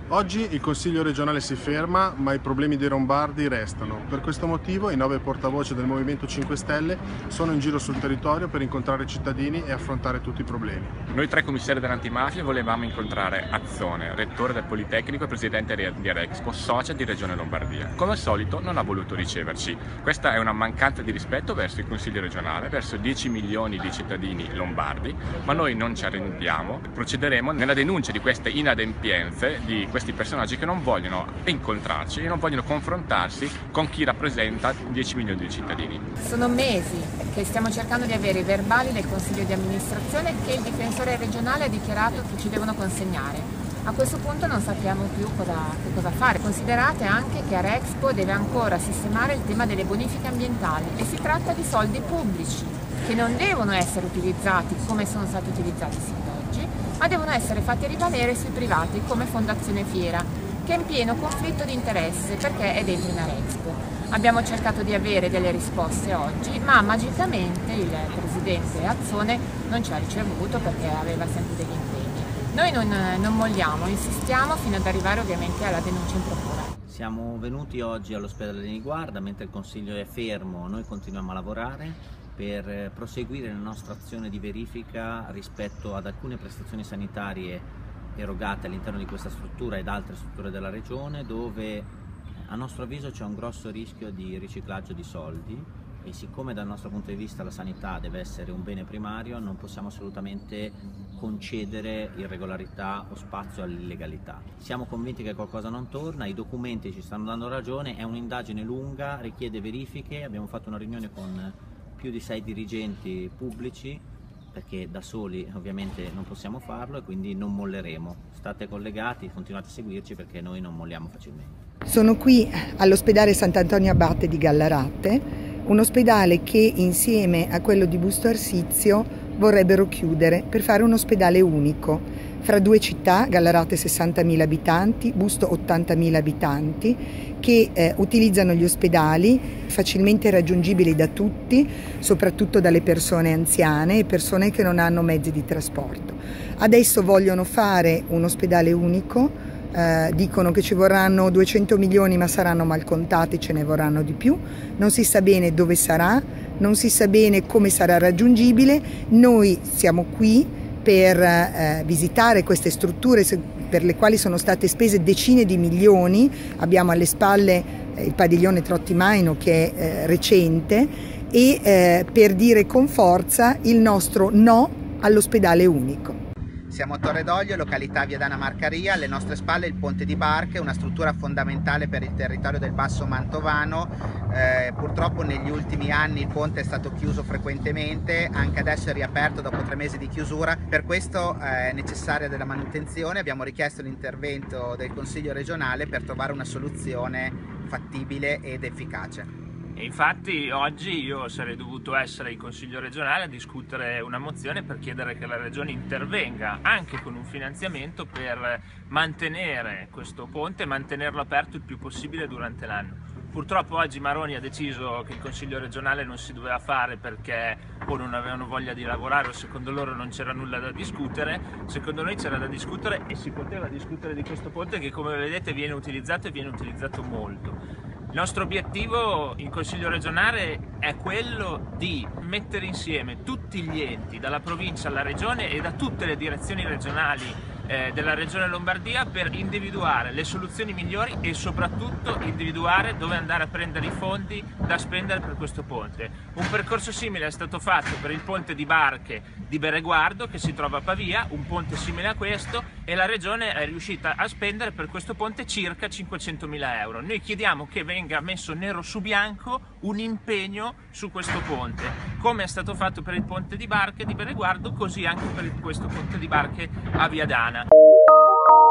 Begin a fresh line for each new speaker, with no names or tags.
Oggi il Consiglio regionale si ferma, ma i problemi dei lombardi restano. Per questo motivo i 9 portavoce del Movimento 5 Stelle sono in giro sul territorio per incontrare i cittadini e affrontare tutti i problemi.
Noi 3 commissari dell'antimafia volevamo incontrare Azzone, rettore del Politecnico e presidente di Arexpo, socia di Regione Lombardia. Come al solito non ha voluto riceverci. Questa è una mancanza di rispetto verso il Consiglio regionale, verso 10 milioni di cittadini lombardi, ma noi non ci arrendiamo. Procederemo nella denuncia di queste inadempienze di questi personaggi che non vogliono incontrarci e non vogliono confrontarsi con chi rappresenta 10 milioni di cittadini.
Sono mesi che stiamo cercando di avere i verbali del Consiglio di amministrazione che il difensore regionale ha dichiarato che ci devono consegnare. A questo punto non sappiamo più cosa fare. Considerate anche che Arexpo deve ancora sistemare il tema delle bonifiche ambientali e si tratta di soldi pubblici che non devono essere utilizzati come sono stati utilizzati sin da oggi, ma devono essere fatti rivalere sui privati come Fondazione Fiera, che è in pieno conflitto di interesse perché è dentro in Arexpo. Abbiamo cercato di avere delle risposte oggi, ma magicamente il presidente Azzone non ci ha ricevuto perché aveva sempre degli impegni. Noi non molliamo, insistiamo fino ad arrivare ovviamente alla denuncia in procura.
Siamo venuti oggi all'ospedale di Niguarda, mentre il Consiglio è fermo, noi continuiamo a lavorare per proseguire la nostra azione di verifica rispetto ad alcune prestazioni sanitarie erogate all'interno di questa struttura ed altre strutture della Regione, dove a nostro avviso c'è un grosso rischio di riciclaggio di soldi e siccome dal nostro punto di vista la sanità deve essere un bene primario non possiamo assolutamente concedere irregolarità o spazio all'illegalità. Siamo convinti che qualcosa non torna, i documenti ci stanno dando ragione, è un'indagine lunga, richiede verifiche, abbiamo fatto una riunione con più di 6 dirigenti pubblici perché da soli ovviamente non possiamo farlo e quindi non molleremo. State collegati, continuate a seguirci perché noi non molliamo facilmente.
Sono qui all'ospedale Sant'Antonio Abate di Gallarate, un ospedale che insieme a quello di Busto Arsizio vorrebbero chiudere per fare un ospedale unico fra due città, Gallarate 60.000 abitanti, Busto 80.000 abitanti, che utilizzano gli ospedali facilmente raggiungibili da tutti, soprattutto dalle persone anziane e persone che non hanno mezzi di trasporto. Adesso vogliono fare un ospedale unico, dicono che ci vorranno 200 milioni ma saranno mal contati, ce ne vorranno di più, non si sa bene dove sarà, non si sa bene come sarà raggiungibile. Noi siamo qui per visitare queste strutture per le quali sono state spese decine di milioni, abbiamo alle spalle il padiglione Trottimaino che è recente e per dire con forza il nostro no all'ospedale unico.
Siamo a Torre d'Olio, località Via Dana Marcaria, alle nostre spalle il Ponte di Barche, una struttura fondamentale per il territorio del Basso Mantovano. Purtroppo negli ultimi anni il ponte è stato chiuso frequentemente, anche adesso è riaperto dopo 3 mesi di chiusura, per questo è necessaria della manutenzione. Abbiamo richiesto l'intervento del Consiglio regionale per trovare una soluzione fattibile ed efficace.
E infatti oggi io sarei dovuto essere in Consiglio regionale a discutere una mozione per chiedere che la Regione intervenga anche con un finanziamento per mantenere questo ponte e mantenerlo aperto il più possibile durante l'anno. Purtroppo oggi Maroni ha deciso che il Consiglio regionale non si doveva fare perché o non avevano voglia di lavorare o secondo loro non c'era nulla da discutere. Secondo noi c'era da discutere e si poteva discutere di questo ponte che, come vedete, viene utilizzato e viene utilizzato molto. Il nostro obiettivo in Consiglio regionale è quello di mettere insieme tutti gli enti, dalla provincia alla regione e da tutte le direzioni regionali della Regione Lombardia per individuare le soluzioni migliori e soprattutto individuare dove andare a prendere i fondi da spendere per questo ponte. Un percorso simile è stato fatto per il ponte di Barche di Bereguardo che si trova a Pavia, un ponte simile a questo, e la Regione è riuscita a spendere per questo ponte circa 500.000 euro. Noi chiediamo che venga messo nero su bianco un impegno su questo ponte, come è stato fatto per il ponte di Barche di Bereguardo, così anche per questo ponte di Barche a Via Dana.